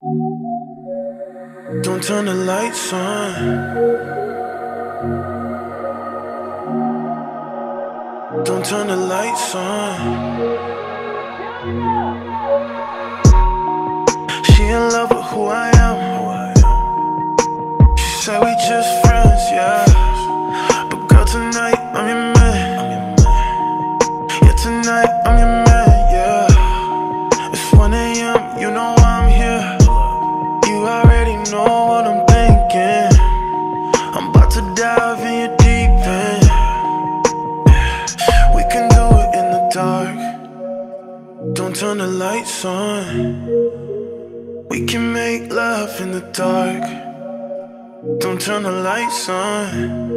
Don't turn the lights on. Don't turn the lights on. She in love with who I am. She said we just friends, yeah. But girl, tonight I'm your man. Yeah, tonight I'm your man, yeah. It's 1 AM, you know I'm here. You already know what I'm thinking. I'm about to dive in your deep end. We can do it in the dark. Don't turn the lights on. We can make love in the dark. Don't turn the lights on.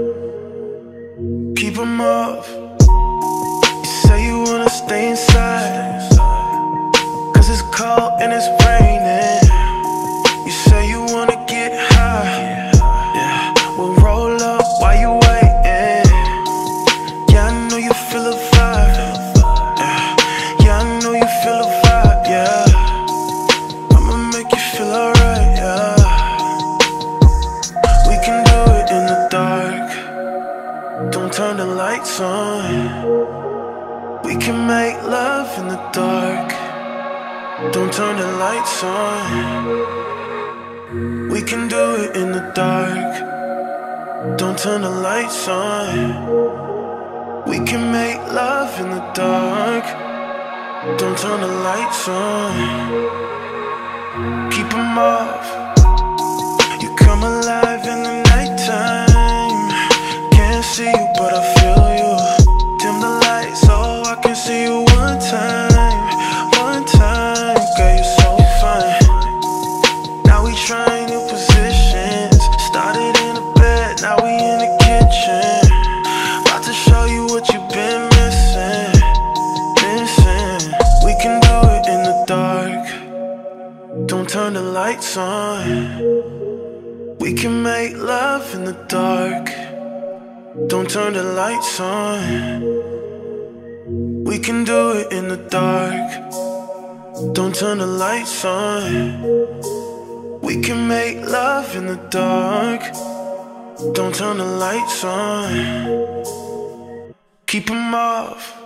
Keep 'em off. You say you wanna stay inside, 'cause it's cold and it's raining. You say you wanna get high, yeah. We'll roll up while you waiting. Yeah, I know you feel a vibe, yeah, I know you feel a vibe, yeah. I'ma make you feel alright, yeah. We can do it in the dark. Don't turn the lights on. We can make love in the dark. Don't turn the lights on. We can do it in the dark. Don't turn the lights on. We can make love in the dark. Don't turn the lights on. Keep 'em off. You come alive in the nighttime. Can't see you but I feel you. Dim the lights so I can see you one time. One time, girl, you're so fine. Now we trying new positions. Started in the bed, now we in the kitchen. About to show you what you've been missing. Missing. We can do it in the dark. Don't turn the lights on. We can make love in the dark. Don't turn the lights on. We can do it in the dark. Don't turn the lights on. We can make love in the dark. Don't turn the lights on. Keep 'em off.